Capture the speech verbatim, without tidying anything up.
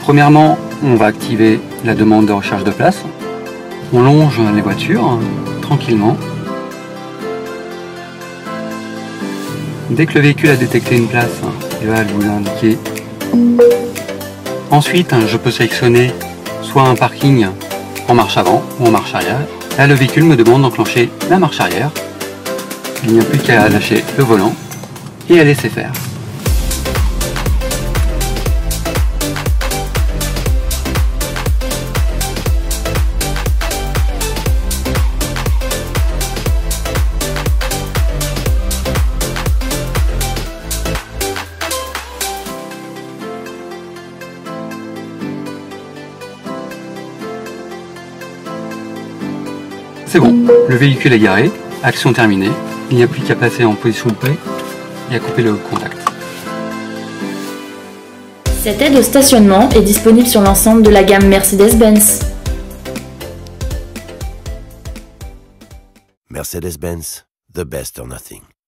Premièrement, on va activer la demande de recharge de place. On longe les voitures hein, tranquillement. Dès que le véhicule a détecté une place, il va vous l'indiquer. Ensuite, je peux sélectionner soit un parking en marche avant ou en marche arrière. Là, le véhicule me demande d'enclencher la marche arrière. Il n'y a plus qu'à lâcher le volant et à laisser faire. C'est bon, le véhicule est garé, action terminée, il n'y a plus qu'à passer en position P et à couper le contact. Cette aide au stationnement est disponible sur l'ensemble de la gamme Mercedes-Benz. Mercedes-Benz, the best or nothing.